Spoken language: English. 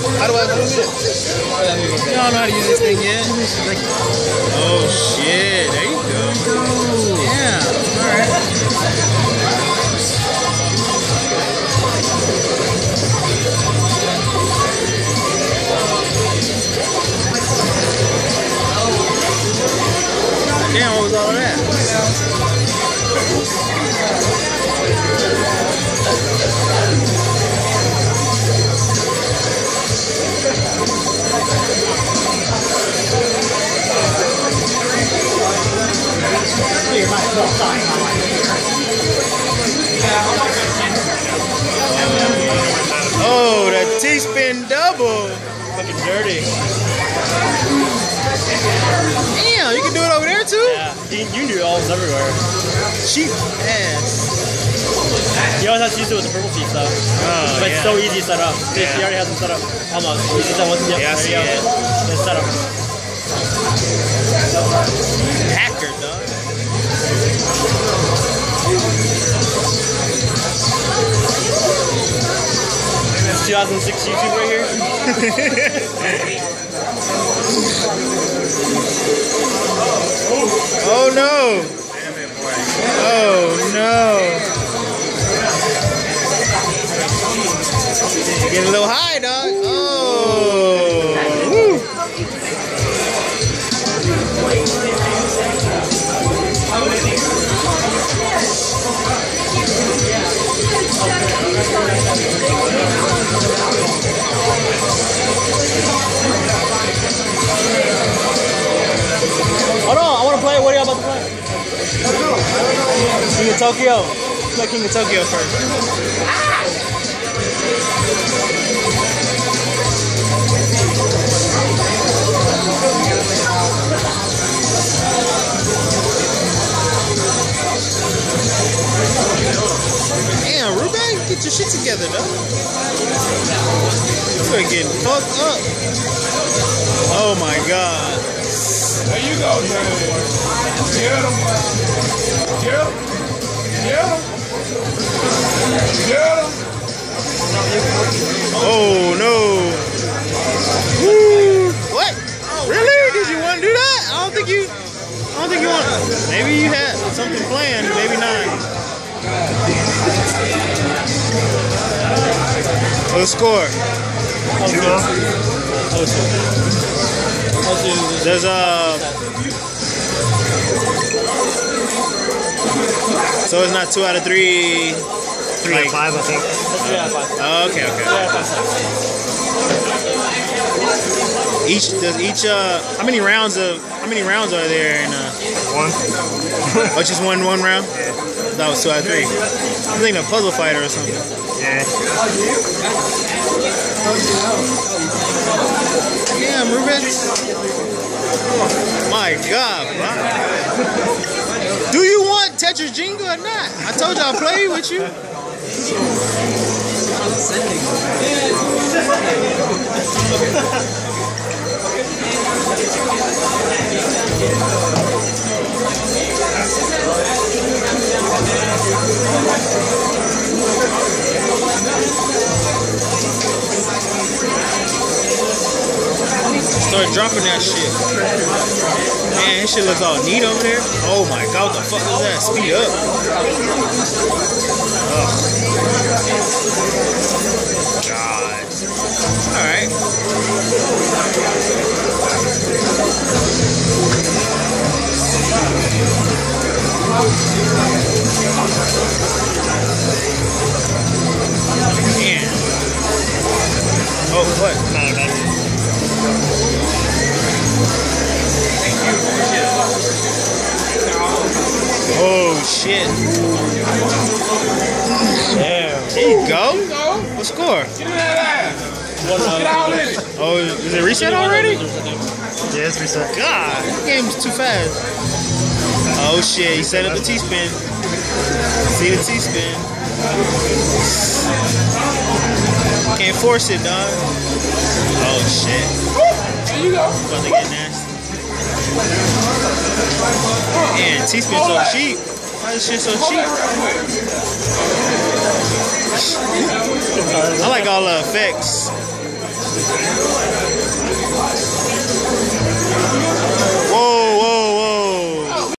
How do I zoom in? You don't know how to use this thing yet. Oh shit! There you go. Yeah. All right. Damn, what was all of that? Oh, that T-spin double. Fucking dirty. Damn, you can do it over there too? Yeah. You can do it almost everywhere. Cheap ass. You always have to use it with the purple piece though. Oh, But it's so easy to set up. Yeah. You already have them set up. Almost. You see that once you Yeah, I see it. It's set up. Hacker, dog. 2006 YouTube right here. Oh no! Oh no! Getting a little high, dog. Oh! Woo. Hold on, I want to play. What are y'all about to play? King of Tokyo. Play King of Tokyo first. Damn, Ruben, get your shit together, though. You're getting fucked up. Oh my god. There you go, man. Get him. Get him. Get him. Get him. Oh no. Woo. What? Really? Did you want to do that? I don't think you want. Maybe you had something planned, maybe not. What's the score? 2-0. There's so it's not 2 out of 3. 3 out of 5, I think. Oh, okay. How many rounds are there in 1. Oh, just one round? Yeah. That was 2 out of 3. I'm thinking a puzzle fighter or something. Yeah. Damn, Ruben. My God, bro. Do you want Tetris Jenga or not? I told you I'll play with you. Start dropping that shit. Man, this shit looks all neat over there. Oh my god, what the fuck is that? Speed up. Oh. God. Alright. Man. Oh, what? Oh shit. Damn. There you go. What score? Get out in it. Oh, is it reset already? Yeah, it's reset. God, this game's too fast. Oh shit, he set up the T-spin. See the T-spin. Can't force it, dog. Oh shit. There you go. About to get nasty. Man, T-spin so cheap. Why is this shit so cheap? I like all the effects. Damn.